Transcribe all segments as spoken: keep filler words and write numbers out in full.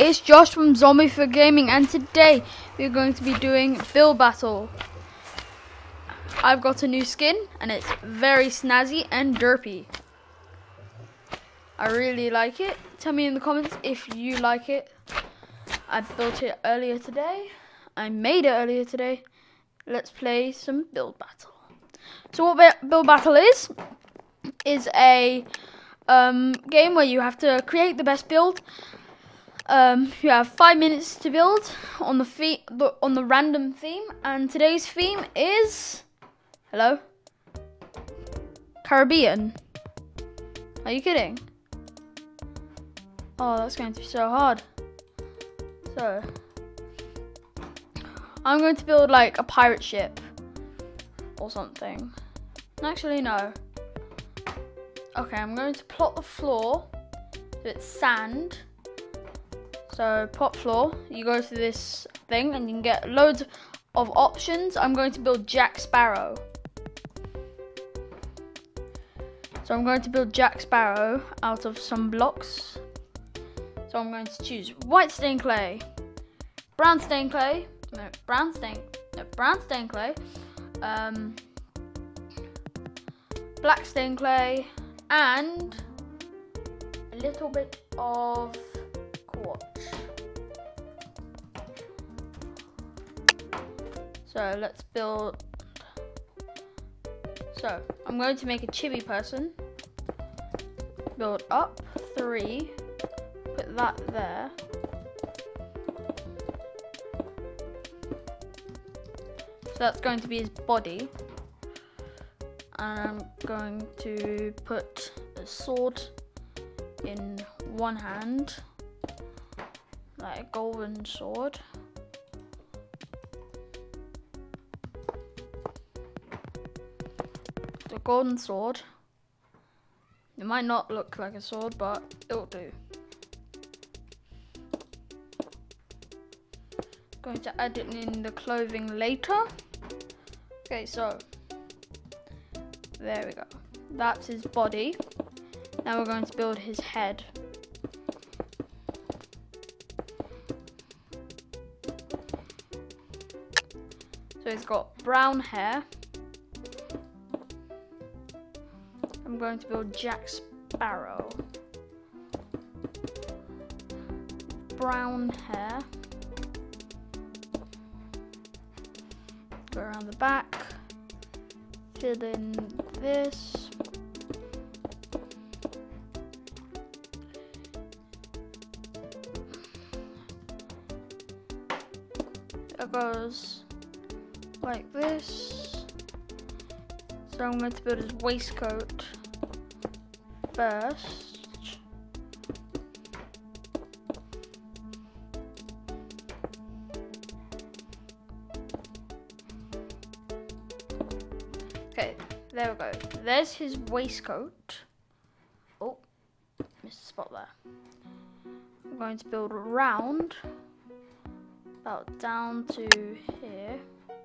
it's Josh from Zombie for Gaming, and today we're going to be doing build battle. I've got a new skin and it's very snazzy and derpy. I really like it. Tell me in the comments if you like it. I built it earlier today. I made it earlier today. Let's play some build battle. So what build battle is, is a um, game where you have to create the best build. Um, you have five minutes to build on the, the on the random theme, and today's theme is hello Caribbean. Are you kidding? Oh, that's going to be so hard. So I'm going to build like a pirate ship or something. Actually, no. Okay, I'm going to plot the floor so it's sand. So plot floor, you go to this thing and you can get loads of options. I'm going to build Jack Sparrow. So I'm going to build Jack Sparrow out of some blocks. So I'm going to choose white stained clay, brown stained clay, no, brown stained, no, brown stained clay, um, black stained clay, and a little bit of quartz. So let's build. So I'm going to make a chibi person. Build up three. Put that there. So that's going to be his body. And I'm going to put a sword in one hand, like a golden sword. The golden sword. It might not look like a sword, but it'll do. Going to add it in the clothing later. Okay, so there we go. That's his body. Now we're going to build his head. So he's got brown hair. I'm going to build Jack Sparrow. Brown hair. Go around the back. Fill in this. It goes like this. So I'm going to build his waistcoat first. Okay, there we go. There's his waistcoat. Oh, missed a spot there. I'm going to build around, about down to here.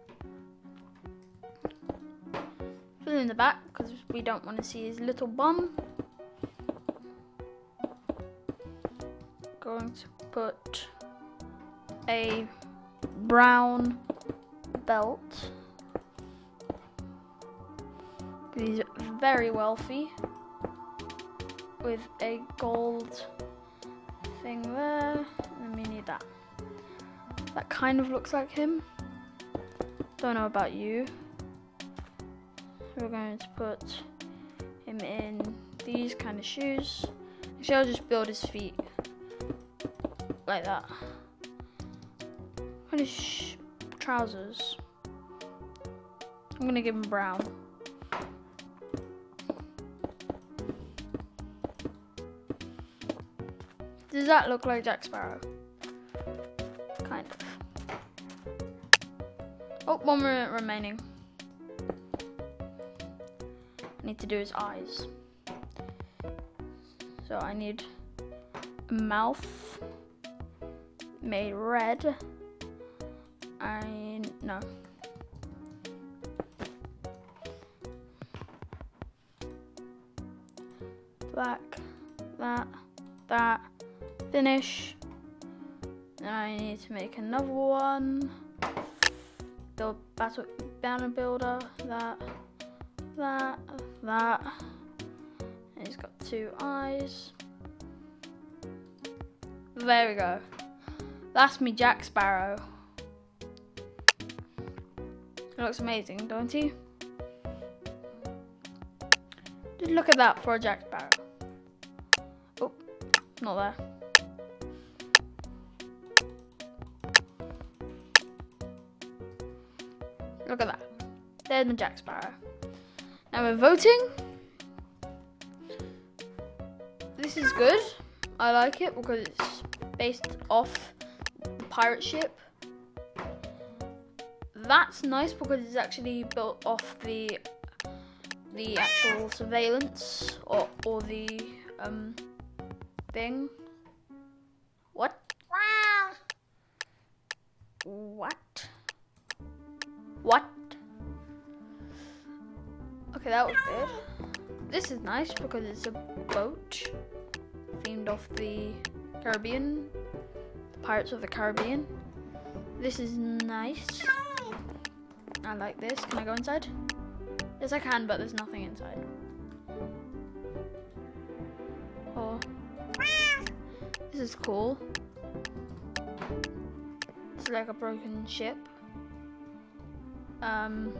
Fill in the back because we don't want to see his little bum. Going to put a brown belt. He's very wealthy with a gold thing there, and we need that. That kind of looks like him. Don't know about you. We're going to put him in these kind of shoes. Actually, I'll just build his feet like that. Kind of sh trousers. I'm gonna give him brown. Does that look like Jack Sparrow? Kind of. Oh, one minute remaining. I need to do his eyes. So I need a mouth made red. I no. Black, that, that, finish. Then I need to make another one. Build battle banner builder. That, that, that. And he's got two eyes. There we go. That's me Jack Sparrow. It looks amazing, don't you? Just look at that for a Jack Sparrow. Oh, not there. Look at that. There's my Jack Sparrow. Now we're voting. This is good. I like it because it's based off the pirate ship. That's nice because it's actually built off the the actual surveillance or or the um thing. What? What? What? Okay, that was good. This is nice because it's a boat themed off the Caribbean, the Pirates of the Caribbean. This is nice. I like this. Can I go inside? Yes, I can, but there's nothing inside. Oh, this is cool. It's like a broken ship. Um.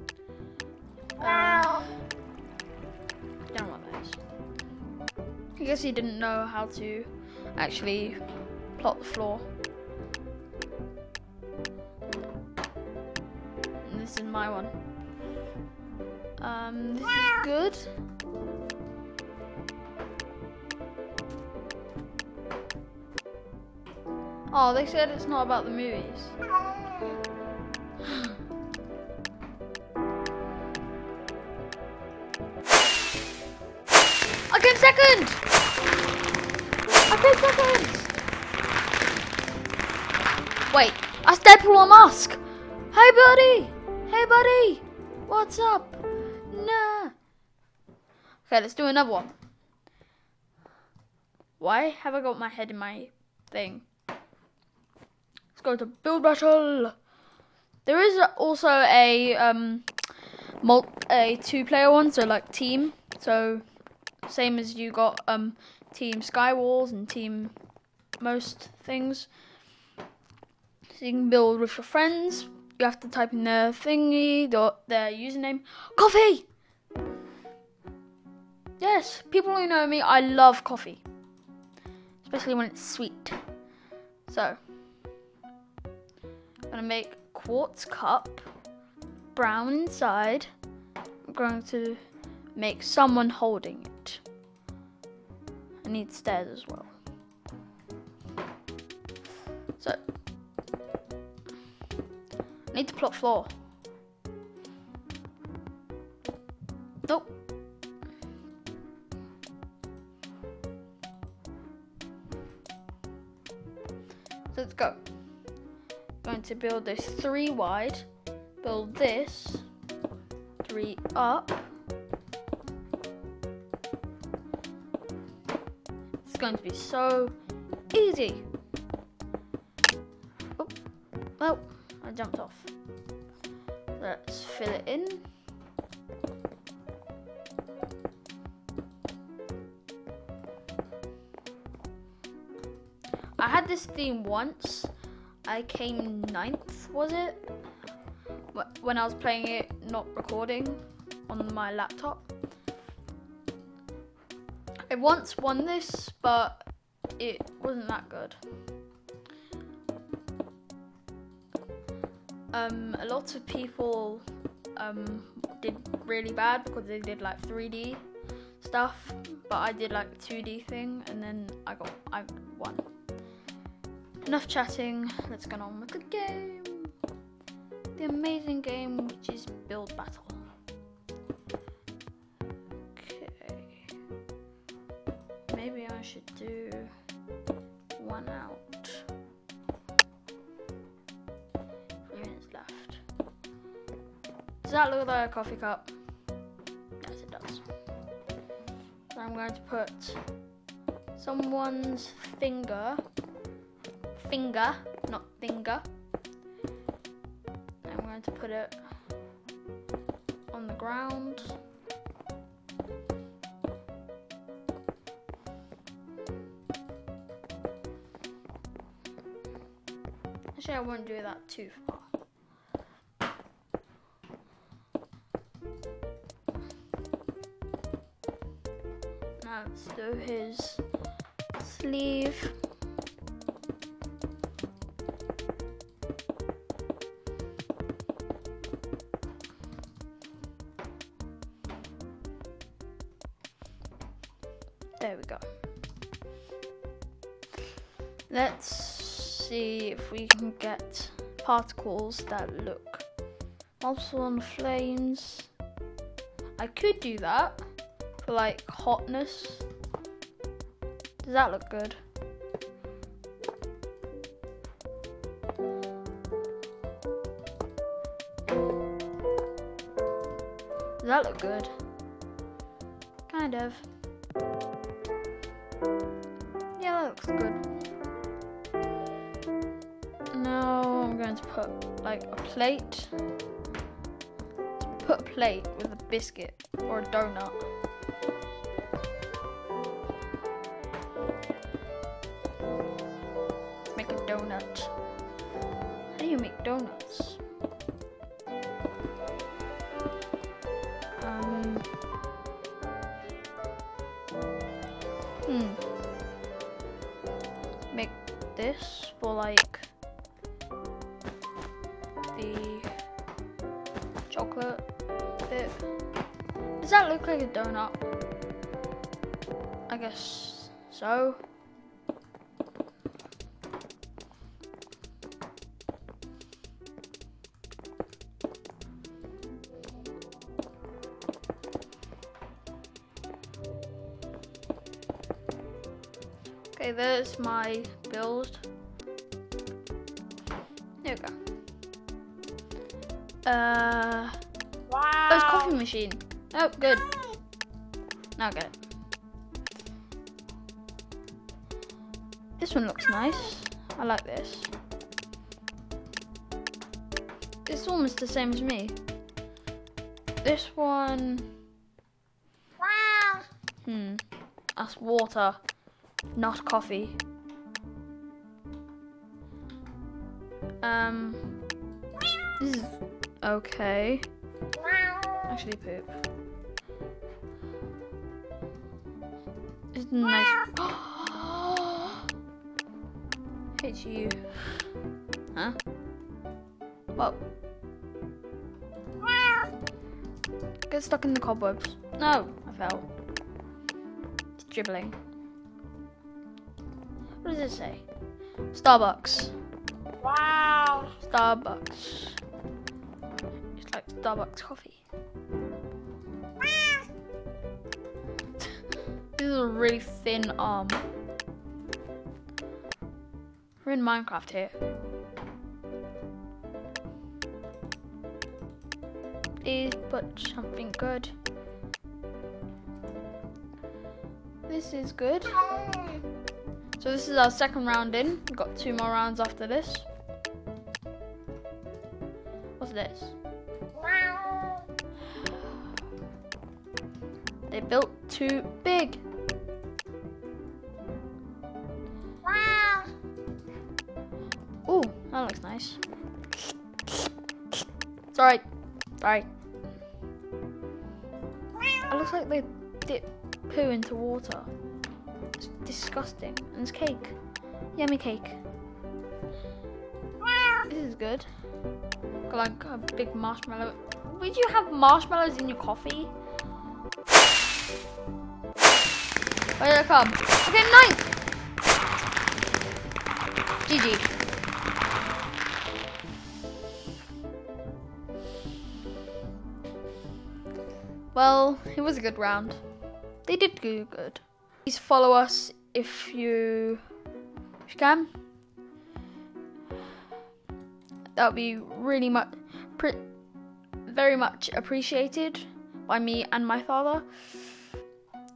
Uh, don't know what that is. I guess he didn't know how to actually plot the floor. And this is my one. Um, this is good. Oh, they said it's not about the movies. I came second! I came second! Wait, that's Deadpool on Musk! Hey buddy! Hey buddy! What's up? Nah. Okay, let's do another one. Why have I got my head in my thing? Let's go to build battle. There is also a um, multi a two-player one, so like team. So same as you got um, Team Skywalls and Team most things. So you can build with your friends. You have to type in their thingy, their, their username. Coffee! Yes, people who know me, I love coffee. Especially when it's sweet. So, I'm going to make quartz cup, brown inside. I'm going to make someone holding it. I need stairs as well. So, I need to plot floor. Nope. So let's go. Going to build this three wide. Build this three up. It's going to be so easy. Oh, well, I jumped off. Let's fill it in. I had this theme once. I came ninth, was it? When I was playing it, not recording on my laptop. I once won this, but it wasn't that good. Um, a lot of people um, did really bad because they did like three D stuff, but I did like the two D thing, and then I got I won. Enough chatting. Let's get on with the game. The amazing game, which is Build Battle. Okay. Maybe I should do one out. Does that look like a coffee cup? Yes, it does. So I'm going to put someone's finger finger, not finger. I'm going to put it on the ground. Actually, I won't do that too far. Now let's do his sleeve. There we go. Let's see if we can get particles that look multiple on the flames. I could do that for like hotness. Does that look good? Does that look good? Kind of. Yeah, that looks good. Now I'm going to put like a plate. Put a plate with a biscuit or a donut. Let's make a donut. How do you make donuts? Um. Hmm. Make this for like the chocolate bit. Does that look like a donut? I guess so. Okay, there's my build. There we go. Uh, wow. Oh, it's coffee machine. Oh, good. Now I get it. This one looks nice. I like this. It's almost the same as me. This one. Wow. Hmm. That's water, not coffee. Um. This is okay. Actually, poop. It's nice. Hate you. Huh? Well. Get stuck in the cobwebs. No, I fell. It's dribbling. What does it say? Starbucks. Wow. Starbucks. It's like Starbucks coffee. This is a really thin arm. We're in Minecraft here. Please put something good. This is good. So this is our second round in. We've got two more rounds after this. What's this? They built too big. Ooh, that looks nice. Sorry. Sorry. It looks like they dip poo into water. It's disgusting. And it's cake. Yummy cake. This is good. Got like a big marshmallow. Would you have marshmallows in your coffee? Where did I come? Okay, ninth! G G. Well, it was a good round. They did do good. Please follow us if you, if you can. That would be really much, very much appreciated by me and my father.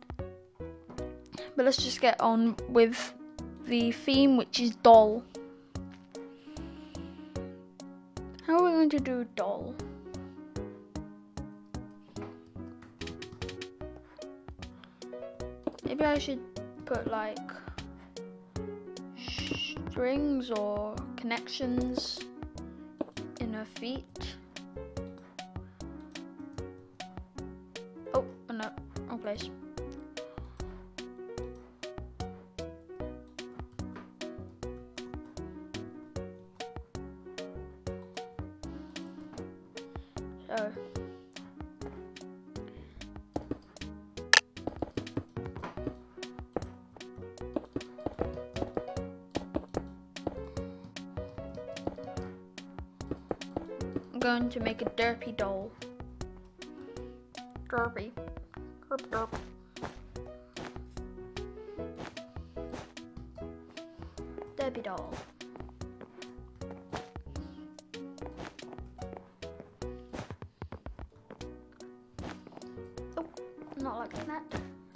But let's just get on with the theme, which is doll. How are we going to do doll? Maybe I should put like strings or connections in her feet. Oh, no, wrong place. So I'm going to make a derpy doll. Derpy. Derp derp. Derpy doll. Oh, not like that.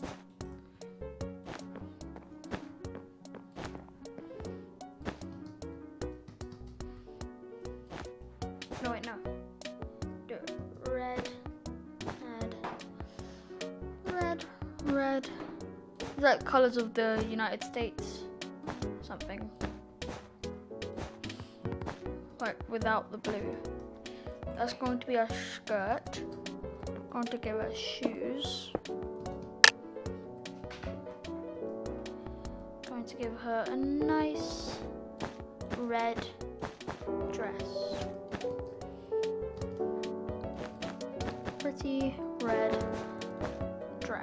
No, wait, no. Do it. Red, red, red, red. Is that colors of the United States? Something. Like without the blue. That's going to be our skirt. Going to give her shoes. Going to give her a nice red dress. Pretty red dress.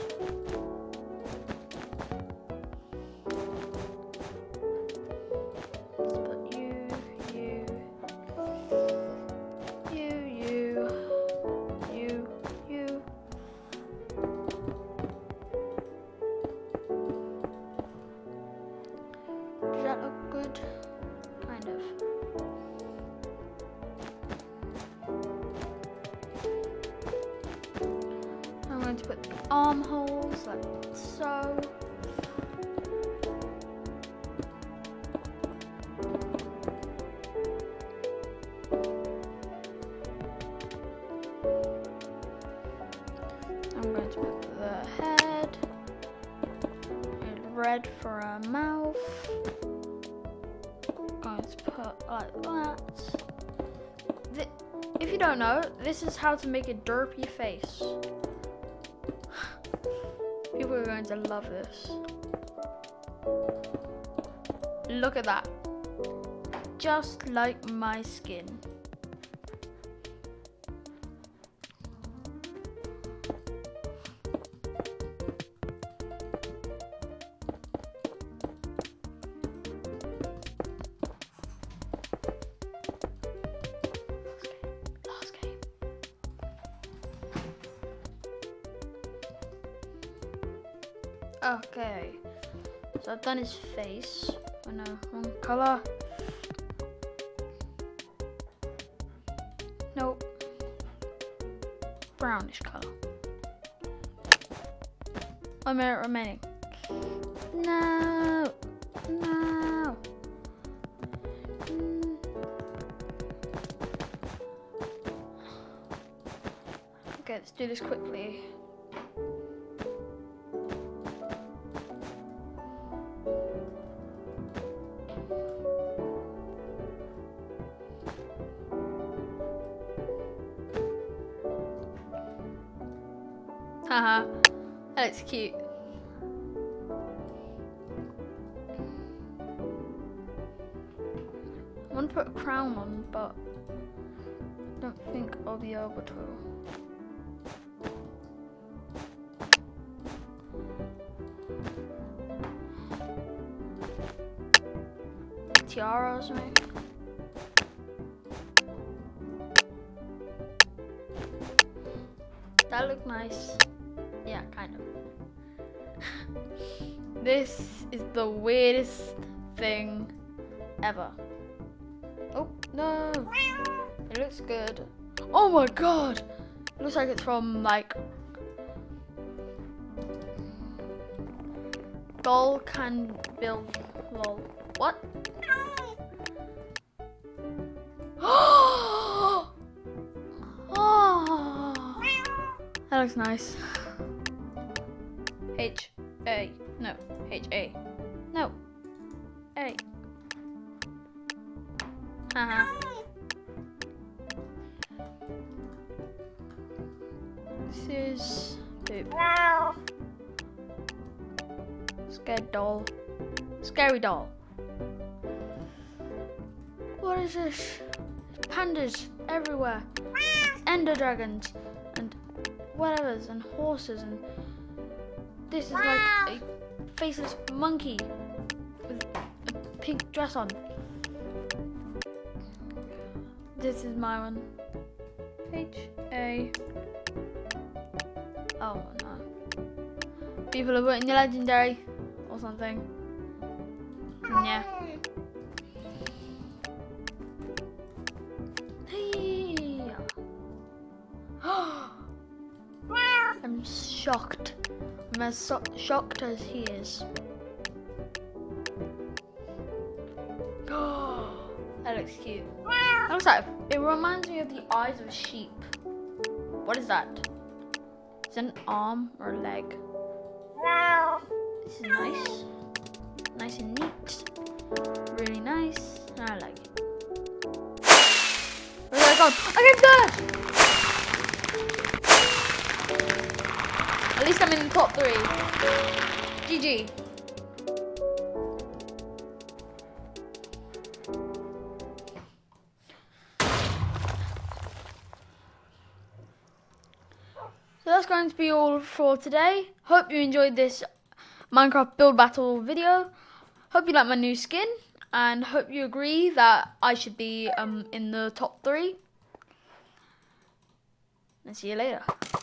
Let's put you, you, you, you, you, you. Does that look good? Kind of. I'm going to put armholes like so. I'm going to put the head, red for a mouth. Going to put like that. Th if you don't know, this is how to make a derpy face. People are going to love this. Look at that. Just like my skin. Last game. Okay, so I've done his face. Oh no, wrong colour. Nope. Brownish colour. One minute remaining. No, no. Mm. Okay, let's do this quickly. Haha, that looks cute. I want to put a crown on, but I don't think I'll be able to. Tiara or something. That looked nice. Yeah, kind of. This is the weirdest thing ever. Oh, no. It looks good. Oh my god. It looks like it's from, like, doll can build lol. What? That looks nice. H A. No. H A. No. A. Haha. This is poop. Scared doll. Scary doll. What is this? Pandas everywhere. Ender dragons and whatevers and horses, and this is like a faceless monkey with a pink dress on. This is my one. H A. Oh no. People are putting the legendary or something. Yeah. Hey. I'm shocked. I'm as so shocked as he is. That looks cute. That looks like, it reminds me of the eyes of a sheep. What is that? Is that an arm or a leg? This is nice. Nice and neat. Really nice. I like it. Where's that gone? I came third! At least I'm in the top three. G G. So that's going to be all for today. Hope you enjoyed this Minecraft build battle video. Hope you like my new skin, and hope you agree that I should be um in the top three. And see you later.